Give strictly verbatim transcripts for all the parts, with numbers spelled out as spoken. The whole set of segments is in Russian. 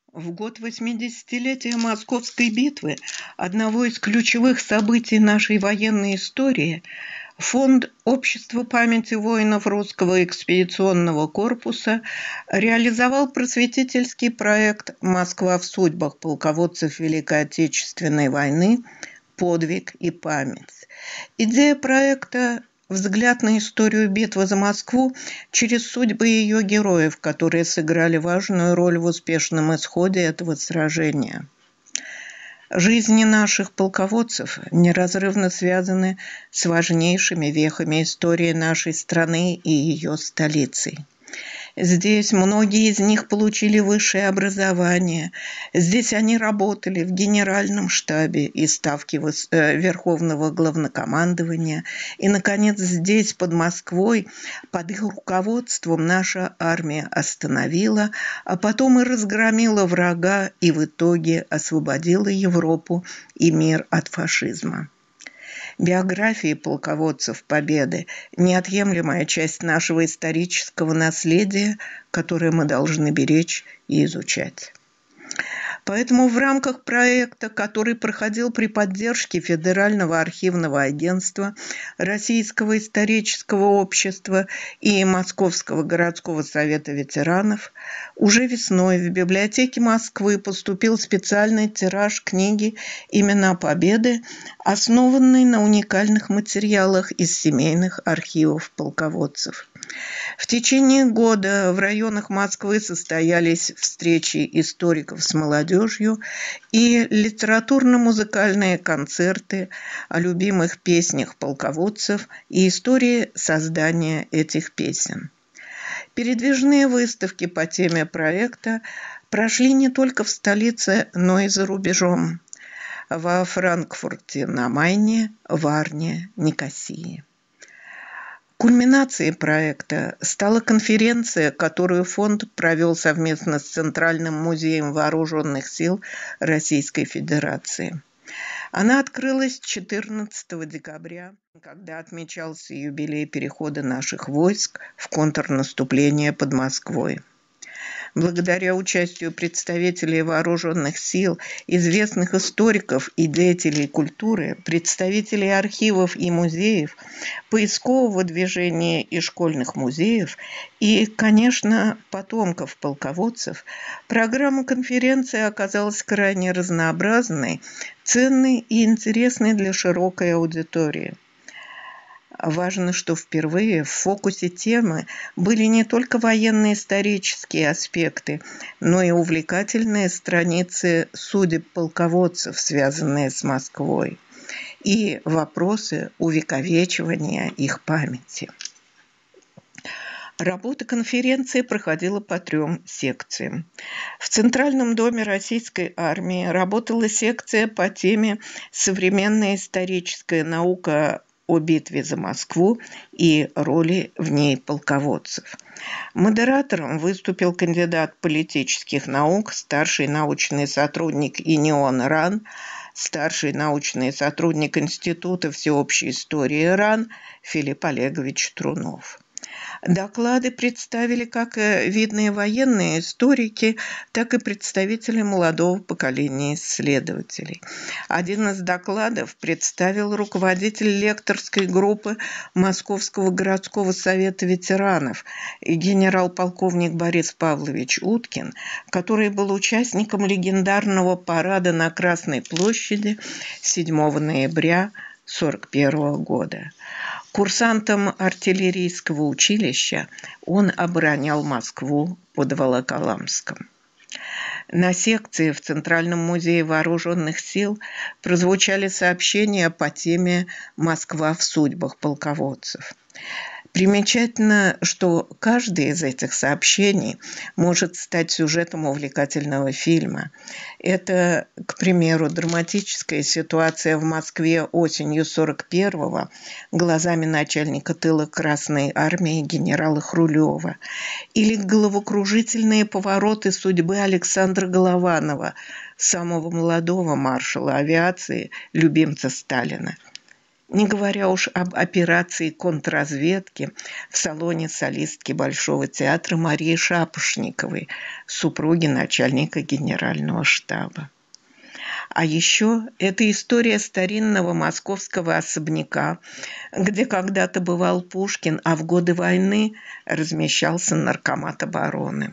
В год восьмидесятилетия Московской битвы, одного из ключевых событий нашей военной истории, Фонд Общества памяти воинов Русского экспедиционного корпуса реализовал просветительский проект «Москва в судьбах полководцев Великой Отечественной войны. Подвиг и память». Идея проекта – взгляд на историю битвы за Москву через судьбы ее героев, которые сыграли важную роль в успешном исходе этого сражения. Жизни наших полководцев неразрывно связаны с важнейшими вехами истории нашей страны и ее столицей. Здесь многие из них получили высшее образование. Здесь они работали в генеральном штабе и ставке Верховного Главнокомандования. И, наконец, здесь, под Москвой, под их руководством наша армия остановила, а потом и разгромила врага и в итоге освободила Европу и мир от фашизма. Биографии полководцев Победы – неотъемлемая часть нашего исторического наследия, которое мы должны беречь и изучать. Поэтому в рамках проекта, который проходил при поддержке Федерального архивного агентства, Российского исторического общества и Московского городского совета ветеранов, уже весной в библиотеке Москвы поступил специальный тираж книги «Имена Победы», основанный на уникальных материалах из семейных архивов полководцев. В течение года в районах Москвы состоялись встречи историков с молодежью и литературно-музыкальные концерты о любимых песнях полководцев и истории создания этих песен. Передвижные выставки по теме проекта прошли не только в столице, но и за рубежом – во Франкфурте на Майне, Варне, Никосии. Кульминацией проекта стала конференция, которую фонд провел совместно с Центральным музеем вооруженных сил Российской Федерации. Она открылась четырнадцатого декабря, когда отмечался юбилей перехода наших войск в контрнаступление под Москвой. Благодаря участию представителей вооруженных сил, известных историков и деятелей культуры, представителей архивов и музеев, поискового движения и школьных музеев и, конечно, потомков полководцев, программа конференции оказалась крайне разнообразной, ценной и интересной для широкой аудитории. Важно, что впервые в фокусе темы были не только военно-исторические аспекты, но и увлекательные страницы судеб полководцев, связанные с Москвой, и вопросы увековечивания их памяти. Работа конференции проходила по трем секциям. В Центральном доме Российской армии работала секция по теме «Современная историческая наука о битве за Москву и роли в ней полководцев». Модератором выступил кандидат политических наук, старший научный сотрудник ИНИОН РАН, старший научный сотрудник Института всеобщей истории РАН Филипп Олегович Трунов. Доклады представили как видные военные историки, так и представители молодого поколения исследователей. Один из докладов представил руководитель лекторской группы Московского городского совета ветеранов генерал-полковник Борис Павлович Уткин, который был участником легендарного парада на Красной площади седьмого ноября тысяча девятьсот сорок первого года. Курсантом артиллерийского училища он оборонял Москву под Волоколамском. На секции в Центральном музее вооруженных сил прозвучали сообщения по теме «Москва в судьбах полководцев». Примечательно, что каждое из этих сообщений может стать сюжетом увлекательного фильма. Это, к примеру, драматическая ситуация в Москве осенью сорок первого глазами начальника тыла Красной армии генерала Хрулева, или головокружительные повороты судьбы Александра Голованова, самого молодого маршала авиации, любимца Сталина. не говоря уж об операции контрразведки в салоне солистки Большого театра Марии Шапошниковой, супруги начальника генерального штаба. А еще это история старинного московского особняка, где когда-то бывал Пушкин, а в годы войны размещался наркомат обороны.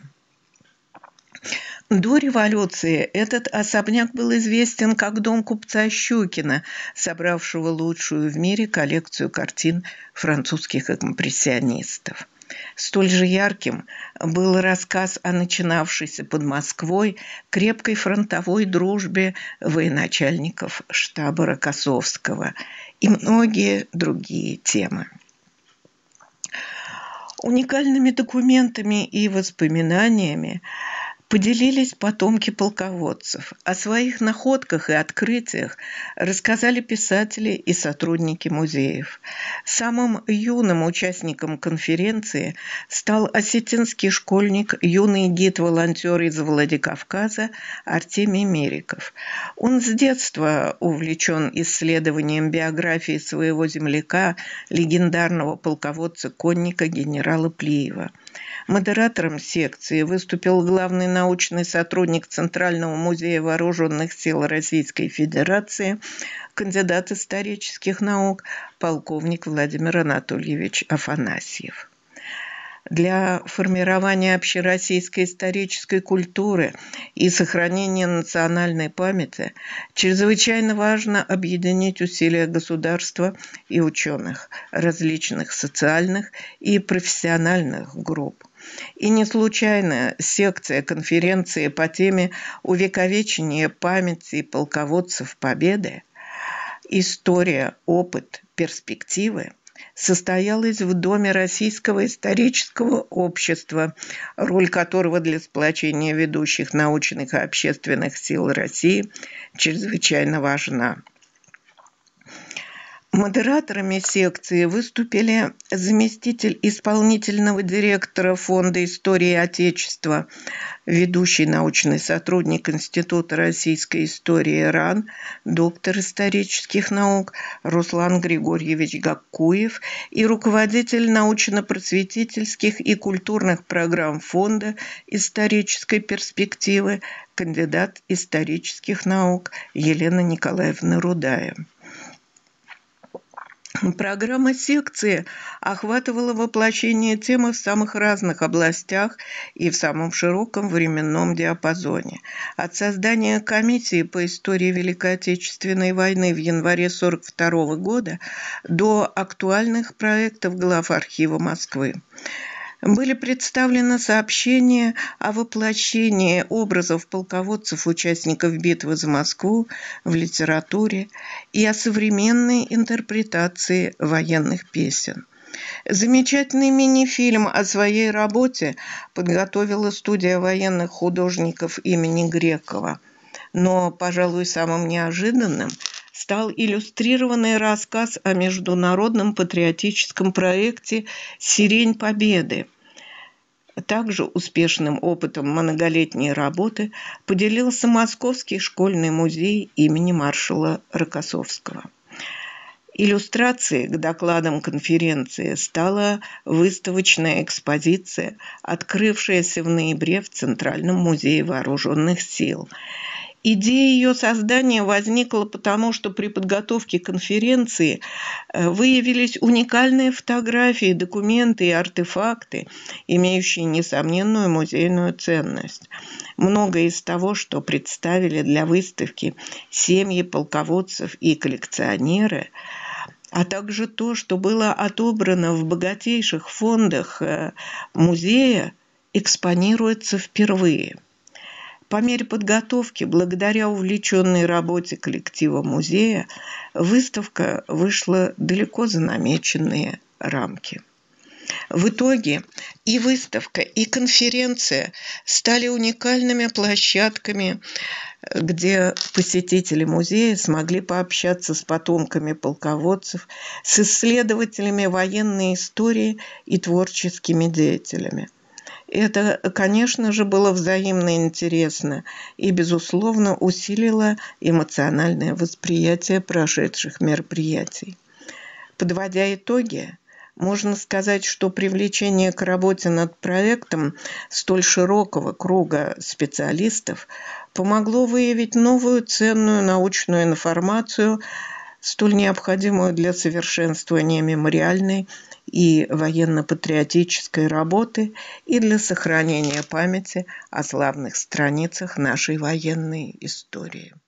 До революции этот особняк был известен как дом купца Щукина, собравшего лучшую в мире коллекцию картин французских импрессионистов. Столь же ярким был рассказ о начинавшейся под Москвой крепкой фронтовой дружбе военачальников штаба Рокоссовского и многие другие темы. Уникальными документами и воспоминаниями поделились потомки полководцев. О своих находках и открытиях рассказали писатели и сотрудники музеев. Самым юным участником конференции стал осетинский школьник, юный гид-волонтер из Владикавказа Артемий Мериков. Он с детства увлечен исследованием биографии своего земляка, легендарного полководца-конника генерала Плиева. Модератором секции выступил главный научный сотрудник Центрального музея вооруженных сил Российской Федерации, кандидат исторических наук, полковник Владимир Анатольевич Афанасьев. Для формирования общероссийской исторической культуры и сохранения национальной памяти чрезвычайно важно объединить усилия государства и ученых, различных социальных и профессиональных групп. И не случайно секция конференции по теме увековечения памяти полководцев Победы «История, опыт, перспективы» состоялась в Доме Российского исторического общества, роль которого для сплочения ведущих научных и общественных сил России чрезвычайно важна. Модераторами секции выступили заместитель исполнительного директора Фонда истории Отечества, ведущий научный сотрудник Института российской истории РАН, доктор исторических наук Руслан Григорьевич Гаккуев и руководитель научно-просветительских и культурных программ Фонда исторической перспективы, кандидат исторических наук Елена Николаевна Рудая. Программа секции охватывала воплощение темы в самых разных областях и в самом широком временном диапазоне. От создания комиссии по истории Великой Отечественной войны в январе тысяча девятьсот сорок второго года до актуальных проектов главархива Москвы. Были представлены сообщения о воплощении образов полководцев-участников битвы за Москву в литературе и о современной интерпретации военных песен. Замечательный мини-фильм о своей работе подготовила студия военных художников имени Грекова. Но, пожалуй, самым неожиданным стал иллюстрированный рассказ о международном патриотическом проекте «Сирень Победы». Также успешным опытом многолетней работы поделился Московский школьный музей имени маршала Рокоссовского. Иллюстрацией к докладам конференции стала выставочная экспозиция, открывшаяся в ноябре в Центральном музее вооруженных сил. Идея ее создания возникла потому, что при подготовке конференции выявились уникальные фотографии, документы и артефакты, имеющие несомненную музейную ценность. Многое из того, что представили для выставки семьи полководцев и коллекционеры, а также то, что было отобрано в богатейших фондах музея, экспонируется впервые. По мере подготовки, благодаря увлеченной работе коллектива музея, выставка вышла далеко за намеченные рамки. В итоге и выставка, и конференция стали уникальными площадками, где посетители музея смогли пообщаться с потомками полководцев, с исследователями военной истории и творческими деятелями. Это, конечно же, было взаимно интересно и, безусловно, усилило эмоциональное восприятие прошедших мероприятий. Подводя итоги, можно сказать, что привлечение к работе над проектом столь широкого круга специалистов помогло выявить новую ценную научную информацию, столь необходимую для совершенствования мемориальной и военно-патриотической работы и для сохранения памяти о славных страницах нашей военной истории.